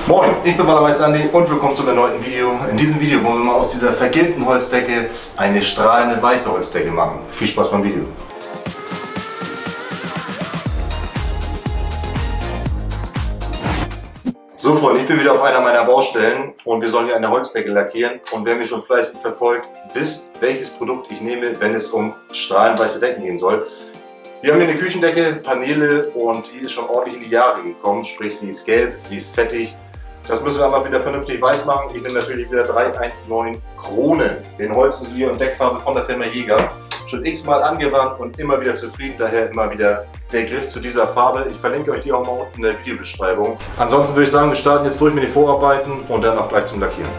Moin, ich bin Malermeister Andi und willkommen zum erneuten Video. In diesem Video wollen wir mal aus dieser vergilbten Holzdecke eine strahlende weiße Holzdecke machen. Viel Spaß beim Video. So Freunde, ich bin wieder auf einer meiner Baustellen und wir sollen hier eine Holzdecke lackieren. Und wer mich schon fleißig verfolgt, wisst, welches Produkt ich nehme, wenn es um strahlend weiße Decken gehen soll. Wir haben hier eine Küchendecke, Paneele und die ist schon ordentlich in die Jahre gekommen, sprich sie ist gelb, sie ist fettig. Das müssen wir aber wieder vernünftig weiß machen. Ich nehme natürlich wieder 319 Kronen. Den Holzisolier und Deckfarbe von der Firma Jäger. Schon x-mal angewandt und immer wieder zufrieden, daher immer wieder der Griff zu dieser Farbe. Ich verlinke euch die auch mal unten in der Videobeschreibung. Ansonsten würde ich sagen, wir starten jetzt durch mit den Vorarbeiten und dann auch gleich zum Lackieren.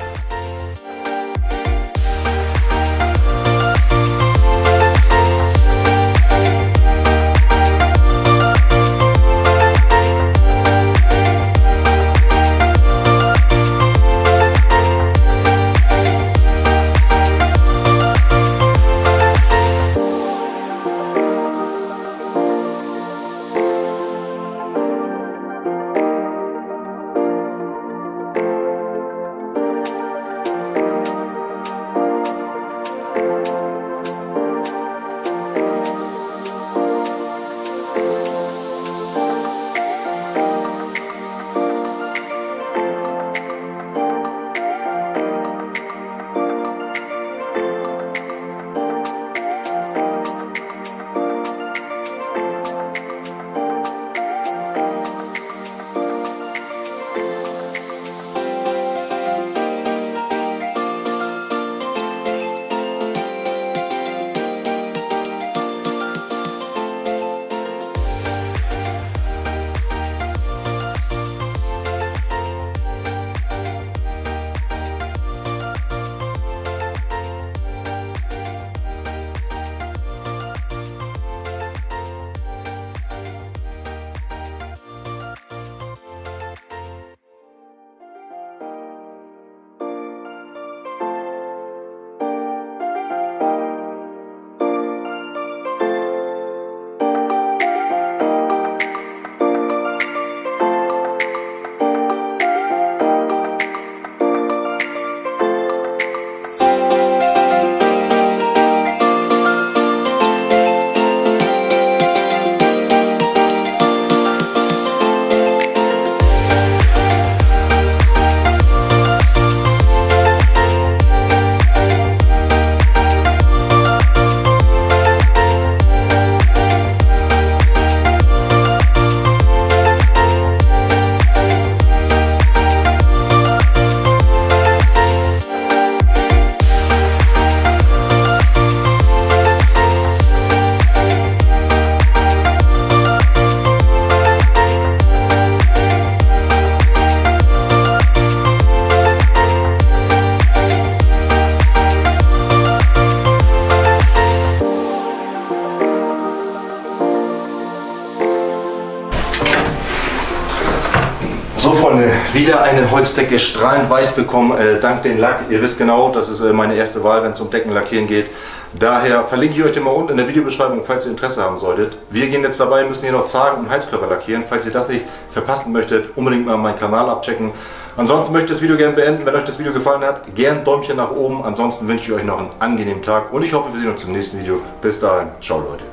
So Freunde, wieder eine Holzdecke strahlend weiß bekommen, dank dem Lack. Ihr wisst genau, das ist meine erste Wahl, wenn es um Deckenlackieren geht. Daher verlinke ich euch den mal unten in der Videobeschreibung, falls ihr Interesse haben solltet. Wir gehen jetzt dabei, müssen hier noch Zagen und Heizkörper lackieren. Falls ihr das nicht verpassen möchtet, unbedingt mal meinen Kanal abchecken. Ansonsten möchte ich das Video gerne beenden. Wenn euch das Video gefallen hat, gern ein Däumchen nach oben. Ansonsten wünsche ich euch noch einen angenehmen Tag und ich hoffe, wir sehen uns im nächsten Video. Bis dahin, ciao Leute.